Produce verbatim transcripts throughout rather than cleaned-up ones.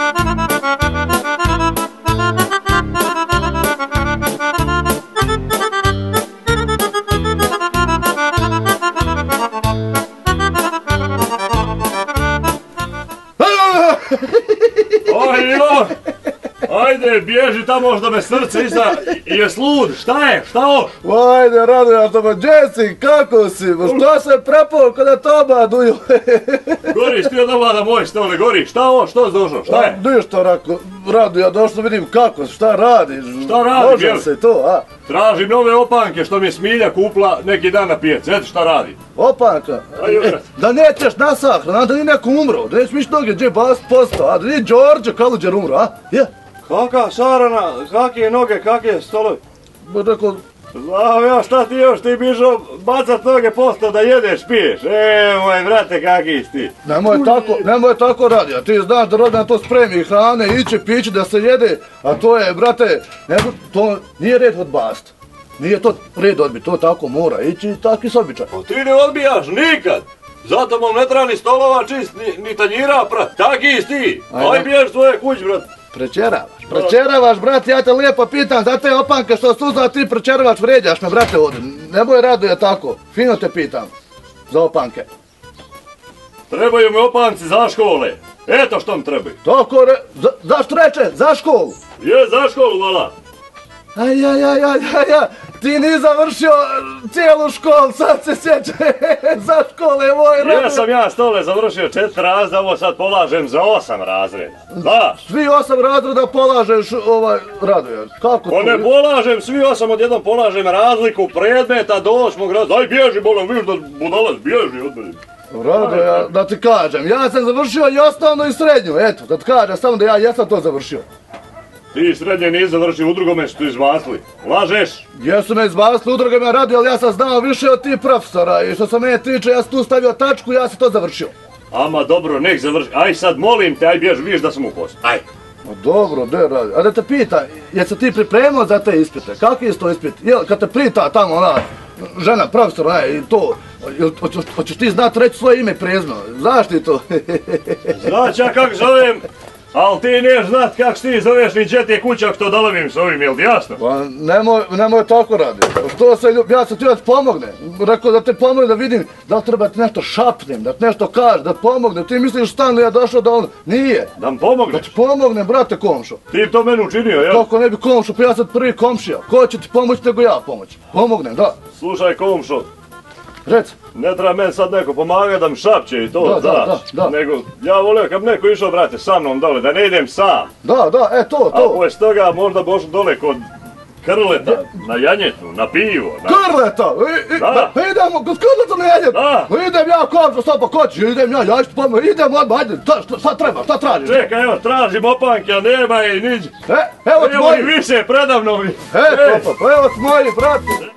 Oj, ajde, bježi tamo možda me srce iza i je slud, šta je, šta ovo? Ajde, Radoja, tamo, Jesse, kako si? Što se prepao kada toba duju? Goriš ti od ovlada moj stole, goriš, šta ovo, što si došao, šta je? Ništa, rako, Radoja, došlo vidim kako, šta radiš? Šta radi, može bjeli? se to, a? Tražim nove opanke što mi je Smilja kupla neki dan na pijaci, eto šta radi. Opanka? Ajde, E, da nećeš na sahranu, da nije neko umro, da nećeš miš noge gdje bas postao, a da nije Đorđe Kaluđer umro, a? Je? Kaka šarana, kakve noge, kakve stolovi? Ba rekao, Znao ja šta ti još, ti bižo bacat noge posto da jedeš, piješ. E, moj brate, kaki si ti. nemoj tako, nemoj tako radi, a ti znaš da rodina to spremi hrane, iće piće da se jede, a to je, brate, ne, to nije red odbast. Nije to red odbit, to tako mora ići i taki s običaj. Pa ti ne odbijaš nikad. Zato mom ne treba ni stolova čist, ni, ni tanjira prat. Kaki si ti? Ajde. Aj biješ svoje kuć, brate. Prečeravaš, prečeravaš, brate, ja te lijepo pitam za te opanke što su uzela ti prečeravaš, vređaš me, brate, ovdje. Nemoj Radoje tako, fino te pitam, za opanke. Trebaju mi opanci za škole. Eto što mi trebaju. Toko, re, za, zašto reče, za školu? Je, za školu, vala. Aj, aj, aj, aj, aj, aj, ti nisi završio cijelu školu, sad se sjeća, za škole, moj Radoje. Jesam ja stole završio četiri razreda, ovo sad polažem za osam razreda. Znaš? Svi osam razreda polažeš, ovaj, Radoje, kako Ko to? ne polažem, svi osam odjednom polažem razliku predmeta do osmog razreda. Daj bježi, bolam, viš da budalac bježi od mene. Radoje, da ti kažem, ja sam završio i osnovnu i srednju, eto, da ti kažem, samo da ja jesam to završio. Ti srednje nisi završio, u drugome su ti izbacili. Lažeš? Jesu me izbacili, udruge me radio, ali ja sam znao više od tih profesora i što se mene tiče, ja sam tu stavio tačku i ja sam to završio. Ama dobro, nek završi. Aj sad molim te, aj bježi, vidiš da sam u poslu. Aj. No dobro, de radio. A da te pita, jesi se ti pripremao za te ispite? Kakvi je to ispit? Jel, kad te pita tamo ona žena, profesor, ne, i to, jel, hoćeš, hoćeš ti znati reći svoje ime i prezime? Znaš ti to? Znaš ja kak zovem, ali ti neš znat kak ti zoveš ni gdje ti je kuća ako to dolovim s ovim, jel ti jasno? Pa nemoj, nemoj tako raditi. Što se ljub... Ja sam ti da ti pomogne. Rekao da te pomogne da vidim da li treba ti nešto šapnem, da ti nešto kaže, da pomogne. Ti misliš stan li ja došao da on... Nije. Da mi Da pomogneš? ti pomogne, brate komšo. Ti to meni učinio, jel? Kako ne bi komšo, pa ja sam prvi komšija. Ko će ti pomoći nego ja pomoći? Pomognem, da. Slušaj komšo, Reci. ne treba meni sad neko pomagati da mi šapće i to, Da, da, znaš. da, da. Nego, ja volio kad bi neko išao, brate, sa mnom dole, da ne idem sam. Da, da, e to, A to. poslije toga možda boš dole kod Krleta, na janjetu, na pivo. Na... Krleta! I, i, Da. da. Idemo, kod Krleta ne jedem. Da. Idem ja, komšo, sad pa ko će? Idem ja, ja ću ti pomoći. Idem odmah, ajde, šta, šta, šta treba, šta tražiš? Čekaj, evo, tražim opanke, a nema je niđe. E, evo ti Evo moji. i više, predavno mi. E, papa, pa evo ti moji, brate.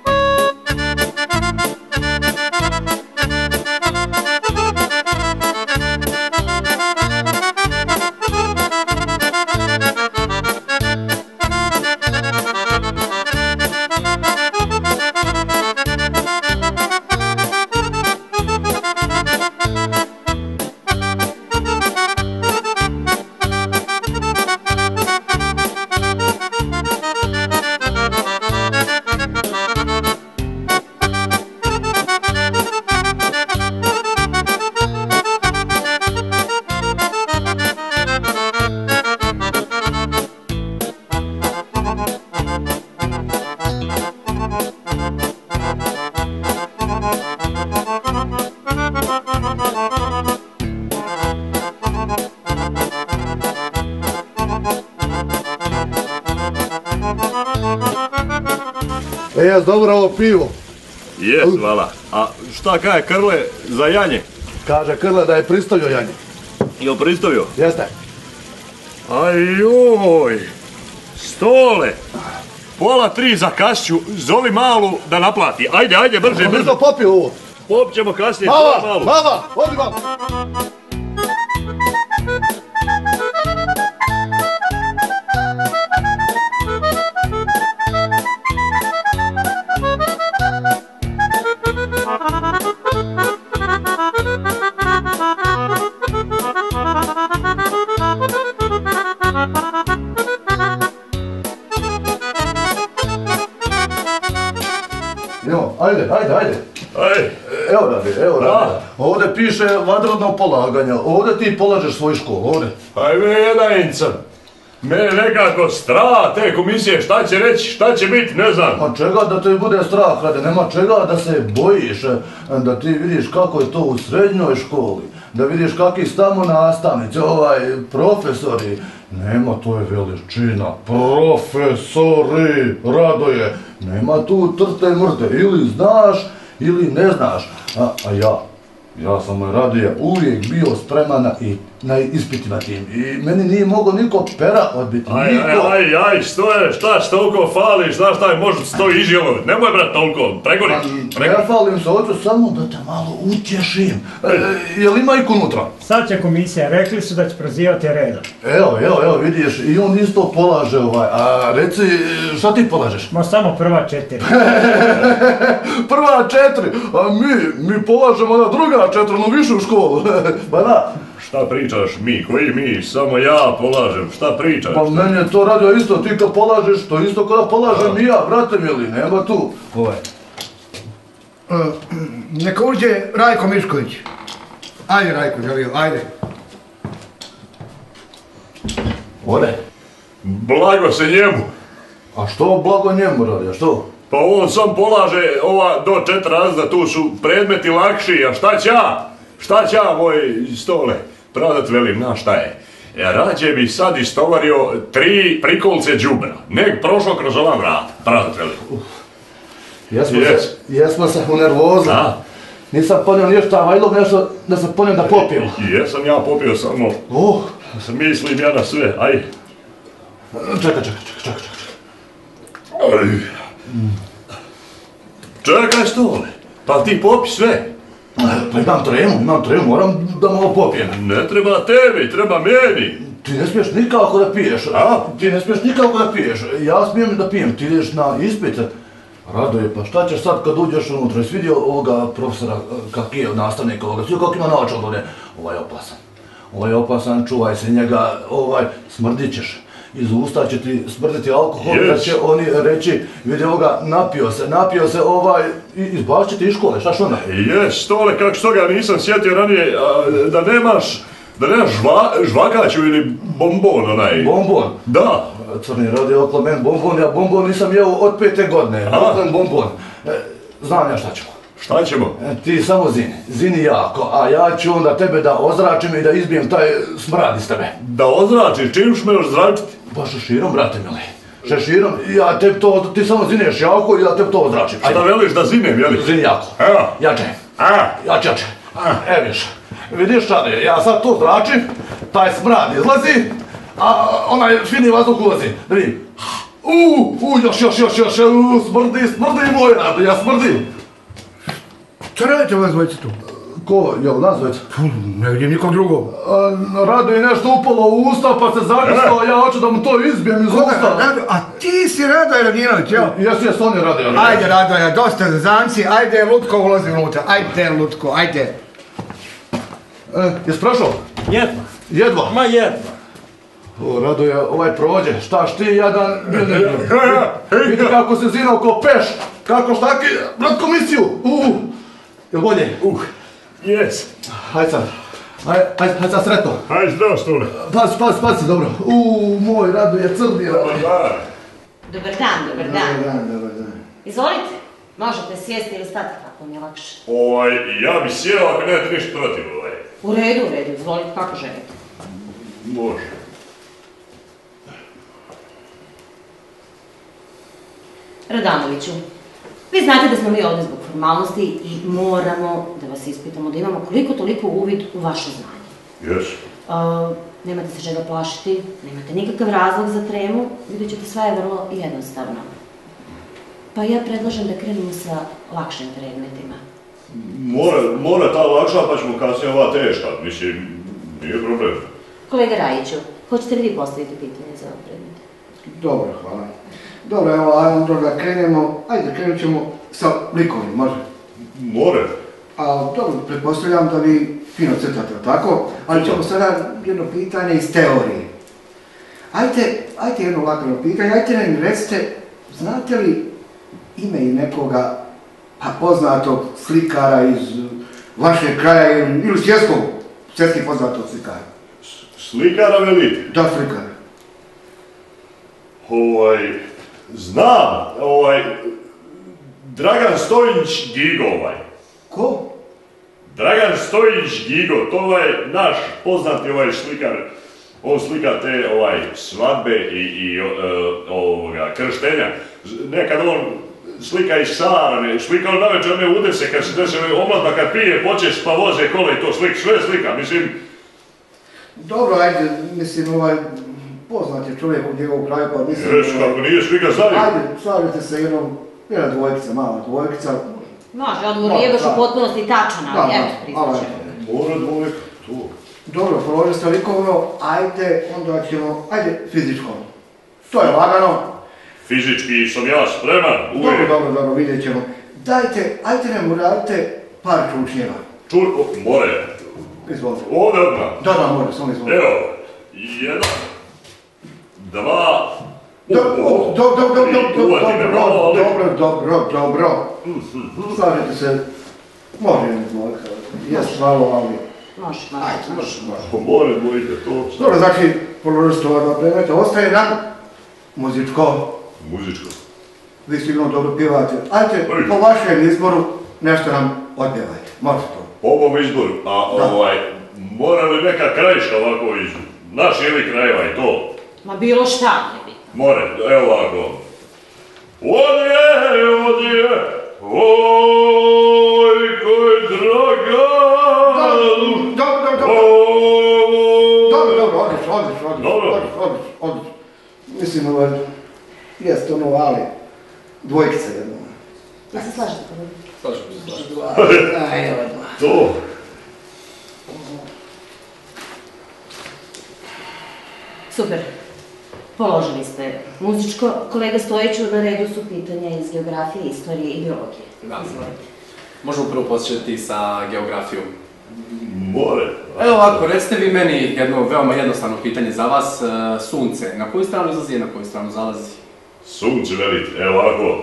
E, jes dobro ovo pivo. Jes, vala. A šta kaže Krle za janje? Kaže Krle da je pristavio janje. Jel pristavio? Jeste. Ajoj, Stole. Pola tri za kasću, zovi malu da naplati. Ajde, ajde, brže, Pa mi brže. smo popio ovo. Popćemo kasnije, Mala, zovi malu. mala, odi vam. Thank you. Ajde, ajde. Aj. Evo radi, evo radi. Ovdje piše vanredno polaganje, ovdje ti polažeš svoju školu, ovdje. Aj me jedajnica. Me nekako strah te komisije, šta će reći, šta će biti, ne znam. Ma čega da te bude strah, radi, nema čega da se bojiš, da ti vidiš kako je to u srednjoj školi, da vidiš kakvi su tamo nastavnici, ovaj, profesori. Nema, to je veličina, profesori, Radoje, nema tu trte mrte, ili znaš, ili ne znaš, a, a ja, ja sam Radoje uvijek bio spreman na, i, na ispitima tim i meni nije mogao niko pera odbiti, aj, niko. Aj, aj, aj, što je, šta što toliko fališ, znaš šta je, možda stoji izjelovit, nemoj brat toliko, pregori. Ne falim se, hoću samo da te malo utješim, e, jel ima iko unutra? Sad će komisija, rekli su da će prozivati redom. Evo, evo, evo, vidiš, i on isto polaže ovaj, a reci, šta ti polažeš? Ma samo prva četiri. Prva četiri, a mi, mi polažemo na druga četiri, no višu školu, ba da. Šta pričaš mi, koji mi, samo ja polažem, šta pričaš? Pa meni je to radio isto, ti kad polažeš, to isto kada polažem i ja, brate mili, nema tu. Ovaj. Uh, neka uđe Rajko Mišković. Ajde Rajko, želio, ajde. Ode. Blago se njemu. A što blago njemu radi, a što? Pa on sam polaže ova do četiri razreda, tu su predmeti lakši, a šta će ja? Šta će ja, moj stole? Pravdat velim, znaš šta je? Ja rađe bi sad istovario tri prikolce đubra, nek prošao kroz ova vrata, pravdat velim. Jesmo Yes. se, jesmo se u nervozu. A? Nisam ponio ništa, vajlog nešto da sam ponio da popijem. Jesam ja popio samo, Uh, mislim ja na sve, aj. čekaj, čekaj, čekaj, čekaj, čekaj. Aj. Čekaj stole, pa ti popi sve. Pa imam tremu, imam tremu, moram da malo popijem. Ne treba tebi, treba meni. Ti ne smiješ nikako da piješ. A? Ti ne smiješ nikako da piješ. Ja smijem da pijem, ti ideš na ispit. Radoje, pa šta ćeš sad kad uđeš unutra? Jesi vidio ovoga profesora, kak je nastavnika ovoga, svi kako ima naočal ovdje? Ovaj je opasan. Ovaj je opasan, čuvaj se njega, ovaj, smrdit ćeš. Iz usta će ti smrditi alkohol, Yes. da će oni reći, vidi ovoga, napio se, napio se ovaj, i izbacit će ti iz škole, šta što onda? Jes, stole, kako što ga nisam sjetio ranije, a, da nemaš, da nemaš žva, žvakaću ili bombon onaj. Bombon? Da. Crni radi okolo men bombon, ja bombon nisam jeo od pete godine, okolo bombon. E, znam ja šta ćemo. Šta ćemo? E, ti samo zini, zini jako, a ja ću onda tebe da ozračim i da izbijem taj smrad iz tebe. Da ozračiš, čim ću me još zračiti? Pa šeširom, brate mili. Šeširom, ja te to, ti samo zineš jako i ja te to ozračim. Šta veliš da zinem, jeli? Zini jako. Evo. Jače. A, Jače, jače. E, viš. Vidiš šta je, ja sad to zračim, taj smrad izlazi, a onaj fini vazduh ulazi. Da vidim. Uuu, u, još, još, još, još, u, smrdi, smrdi moj rad, ja smrdi. Šta radite vas dvojice tu? Ko, jel nas dvojica? Ne vidim nikog drugog. Rado je nešto upalo u usta pa se zavisao, a ja hoću da mu to izbijem iz Koga? usta. Rado, a ti si Radoje Radinović, jel? Jesi, jesi, on je radio. Ajde Radoje, dosta zazanci, ajde Lutko ulazi unutra, ajde Lutko, ajde. E, jesi prošao? Jedva. Jedva. Ma jedva. O, Radoje, ovaj prođe, štaš ti jadan, bio ne bio. Vidi kako se zinao ko peš, kako štaki, brat komisiju. Uh, jel bolje? uh, jes. Hajde sad, hajde, hajde, hajde sad sretno. Aj, zdrav, stole. Pazi, pazi, pazi, dobro. Uuu, moj Radoje, crni Radoje. Da. Dobar dan, dobar dan. Dobar dan, dobar dan. Izvolite, možete sjesti ili stati kako mi je lakše. Ovaj, ja bi sjeo ako nemate ništa protiv, ovaj. U redu, u redu, izvolite kako želite. Može. Radanoviću, vi znate da smo mi ovdje zbog formalnosti i moramo da vas ispitamo, da imamo koliko toliko uvid u vaše znanje. Jes. Uh, nemate se čega plašiti, nemate nikakav razlog za tremu, vidjet ćete sve je vrlo jednostavno. Pa ja predlažem da krenemo sa lakšim predmetima. Mora, mora ta lakša, pa ćemo kasnije ova teška, mislim, nije problem. Kolega Rajiću, hoćete li vi postaviti pitanje za ovaj predmet? Dobro, hvala. Dobro, evo, ajmo onda krenemo, ajde krenut ćemo sa likovnim, može? More. A dobro, pretpostavljam da vi fino crtate, tako? Ali ćemo sada jedno pitanje iz teorije. Ajde, ajde jedno lako pitanje, ajde nam recite, znate li ime i nekoga pa poznatog slikara iz vašeg kraja ili svjetskog, svjetski poznatog slikara? Slikara velite? Da, slikara. Ovaj, znam, ovaj, Dragan Stojić Gigo, ovaj. Ko? Dragan Stojić Gigo, to ovaj naš poznati ovaj slikar, on slika te ovaj svadbe i, i o, ovoga krštenja. Nekad on slika iz sarane, slika on navečer one udese kad se dese omladba kad pije počeš pa voze kola i to slik, sve slika, mislim. Dobro, ajde, mislim ovaj, poznat je čovjek u njegovom kraju pa mislim... Ješ, kako nije slika znaju. Ajde, slavite se jednom, jedna dvojkica, mala dvojkica. Može, odgovor nije baš u potpunosti tačan, ali eto, priznaćemo. Mora dvojka, to. Dobro, položili ste likovno, ajde, onda ćemo, ajde, fizičko. To je lagano. Fizički sam ja spreman, uvijek. Dobro, dobro, dobro, vidjet ćemo. Dajte, ajde nam uradite par čučnjeva. Čur, more. Izvolite. Ovdje odmah. Da, da, može, samo izvolite. Evo, jedan, dva, Dobro, dobro, dobro, dobro, uvati me malo, ali... dobro, dobro, dobro. Slažete se, može jedan dvojka, jes malo, ali... Može, može. Ajde, može, može. Po more dvojite, to... Dobro, znači, položili ste ova dva predmeta, ostaje nam muzičko. Muzičko. Vi sigurno dobro pjevate. Ajde, po vašem izboru nešto nam odpjevajte. Može to. Po ovom izboru, a ovaj, mora li neka krajiška ovako iz naš ili krajeva i to? Ma bilo šta ne bi. More, evo ovako. Odje, odje, oj, koji draga. Dobro, dobro, dobro. Dobro, dobro, odlično, odlično, odlično. Dobro. Odlično, odlično. Mislim, ovaj, jeste ono, ali, dvojkica jedno. Ja se slažete, kolega? Slažem se, slažem. Ajde, odmah. To. Super. Položili ste muzičko. Kolega Stojiću, na redu su pitanja iz geografije, istorije i biologije. Da. Možemo prvo početi sa geografijom. More. Evo ovako, recite vi meni jedno veoma jednostavno pitanje za vas. Sunce, na koju stranu izlazi i na koju stranu zalazi? Sunce velite, evo ovako.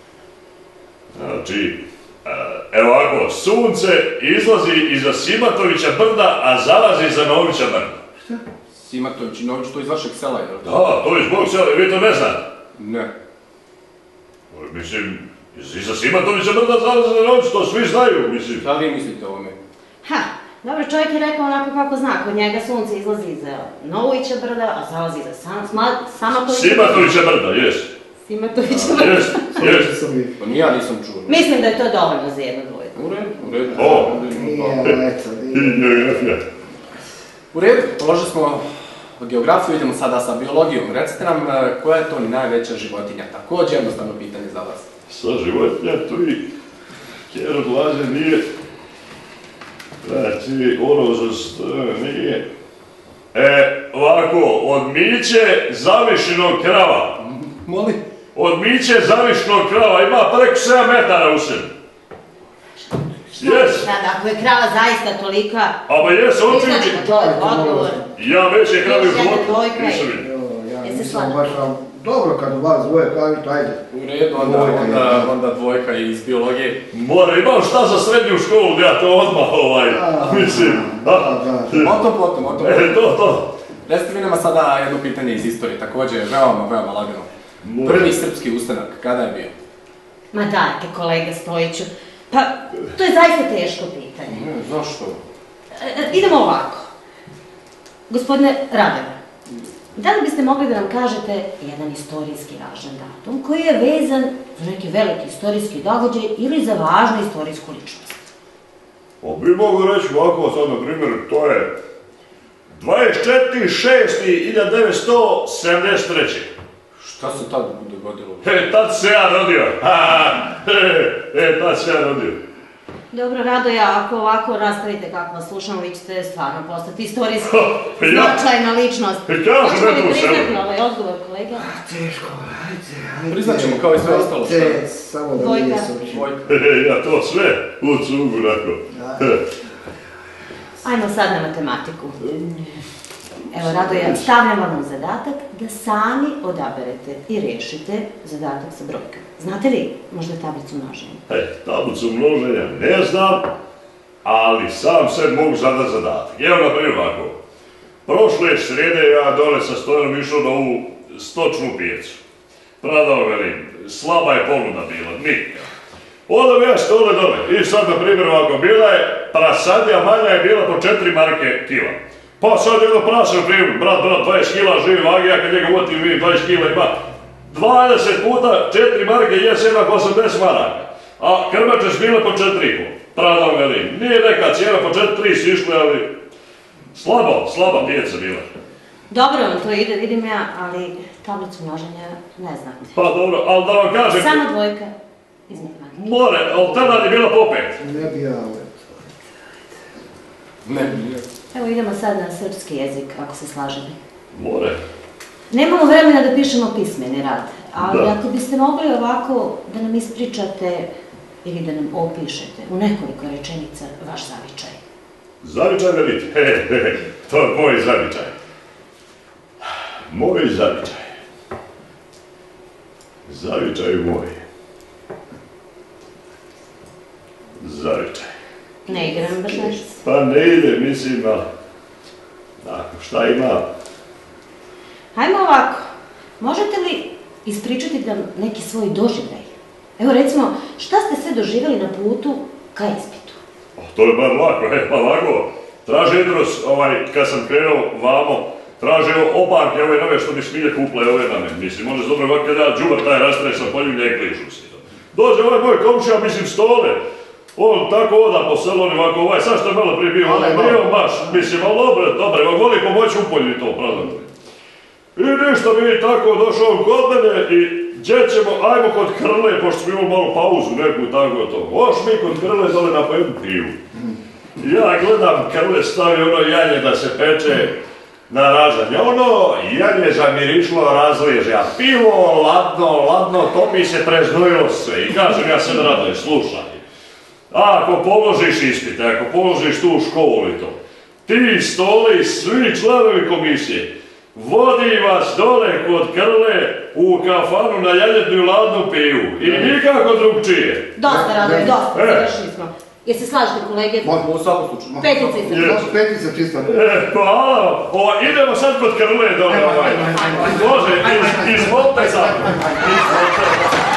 Znači, evo ovako, sunce izlazi iza Simatovića brda, a zalazi iza Novića brda. Simatović i Nović, to iz vašeg sela, jel? Da, to je iz mog sela, vi to ne znate. Ne. Mislim, iza Simatovića brda zalazi iza Novića, to svi znaju, mislim. Šta vi mislite o ovome? Ha, dobro, čovjek je rekao onako kako zna. Kod njega sunce izlazi iza Novovića brda, a zalazi iza Samatovića brda. Simatovića brda, jes. Simatovića brda. Jes, jes. Pa ni ja nisam čuo. Mislim da je to dovoljno za jednu dvojku. U redu, u redu. O. Nije, eto, nije. U redu, položili smo geografiju, idemo sada sa biologijom. Recite nam koja je to najveća životinja? Također jednostavno pitanje za vas. Sa životinja tu i kjer odlaze nije. Znači, ono za strane nije. E, ovako, od miće zavišenog krava. Molim? Od miće zavišenog krava ima preko sedam metara u sebi. Jes. Sada, ako je krava zaista tolika... Ama jes, on Priznaćemo čuči. to je odgovor. Ja već je kravi u Još jedna životu. dvojka Nisam je. vidio. Evo, ja Jesi nisam slagan? baš, ali dobro kad u vas dvoje kažete, ajde. U redu, onda, Dvojka, onda, ja. onda dvojka iz biologije. Mora, imam šta za srednju školu, ja to odmah ovaj, A, mislim. da, da. O tom potom, o tom E, potom. to, to. Recite mi nama sada jedno pitanje iz istorije, također veoma, veoma lagano. Može. Prvi srpski ustanak, kada je bio? Ma dajte, kolega Stojiću. Pa, to je zaista teško pitanje. Ne, zašto? E, e, idemo ovako. Gospodine Radeve, da li biste mogli da nam kažete jedan istorijski važan datum koji je vezan za neki veliki istorijski događaj ili za važnu istorijsku ličnost? O, bi mogu reći ovako sad, na primjer, to je dvadeset četvrti šesti hiljadu devetsto sedamdeset treće. Šta se tad dogodilo? E, tad se ja rodio. Ha, ha, e, e, tad se ja rodio. Dobro, Radoja, ako ovako nastavite kako vas slušamo, vi ćete stvarno postati istorijski Pa ja- značajna ličnost. Pa ja sam Hoćemo li rekao u selu. priznati ovaj odgovor, kolega? Teško, ajde, ajde. Priznat ćemo kao i sve ostalo, šta? Ajde, samo da Dvojka. nije suči. Dvojka. E, ja to sve u cugu, rako. Ajmo sad na matematiku. Evo, Radoja, stavljam vam u zadatak da sami odaberete i rešite zadatak sa brojkama. Znate li možda tablicu množenja? E, tablicu množenja ne znam, ali sam se mogu zadati zadatak. Evo, na primjer ovako. Prošle srede ja dole sa Stojanom išao na ovu stočnu pijecu. Pradao velim, slaba je ponuda bila, nikad. Onda bi ja stole dole i sad, na primjer ovako, bila je prasadija, manja je bila po četiri marke kila. Pa sad jedno prase, na primjer, brat, brat, dvadeset kila živi vagi, ja kad njega uvotim, vidim dvadeset kila ima dvadeset puta četiri marke, jes jednak osamdeset maraka. A krmače su bile po četiri i pol. Pradao velim, nije neka cijena, po četiri su išle, ali slaba, slaba pijeca bila. Dobro vam to ide, vidim ja, ali tablicu množenja ne znate. Pa dobro, ali da vam kažem... Samo dvojka iznad marke. More, ali tada je bila po pet. Ne bi ja ovo. Ne bi ja. Evo idemo sad na srpski jezik, ako se slažete. More. Nemamo vremena da pišemo pismeni rad, ali Da. ako biste mogli ovako da nam ispričate ili da nam opišete u nekoliko rečenica vaš zavičaj. Zavičaj veliki, he, he, he, to je moj zavičaj. Moj zavičaj. Zavičaj moj. Zavičaj. Ne igram baš nešto. Pa ne ide, mislim, ali... Ako šta ima... Hajmo ovako, možete li ispričati nam neki svoj doživljaj? Evo recimo, šta ste sve doživjeli na putu ka ispitu? Oh, to je bar lako, e, pa lako. Traže jedros, ovaj, kad sam krenuo vamo, traže obarke ove nove što mi smilje kuple ove na mene. Mislim, može dobro ovako kada ja džubar taj rastresam polju ne klišu si. Dođe ovaj moj komšija, mislim, Stole. On tako oda po selu, on ovako, ovaj, sad što je malo prije bio, on je bio baš, mislim, ali dobro, dobro, on voli pomoći u polju i to, pravda. I ništa mi tako došao kod mene i gdje ćemo, ajmo kod Krle, pošto smo imali malo pauzu neku i tako to. Oš mi kod Krle dole na jednu pivu. Ja gledam Krle stavi ono janje da se peče na ražanje. Ono janje zamirišlo razliježe, a pivo ladno, ladno, to mi se preznojilo sve. I kažem ja se Radoje, slušaj. Ako položiš ispite, ako položiš tu u školu i to, ti Stole i svi članovi komisije, vodi vas dole kod Krle u kafanu na janjetnu ladnu pivu i nikako drugčije. Dosta, Radoje, dosta, E. završili smo. Jer se slažete, kolege? Možemo u svakom slučaju. Petica i srpska. Yes. Petica čisto. E, hvala. Ova, idemo sad kod Krle dole, ovaj. Može, iz, izvolite sad. Izvolite.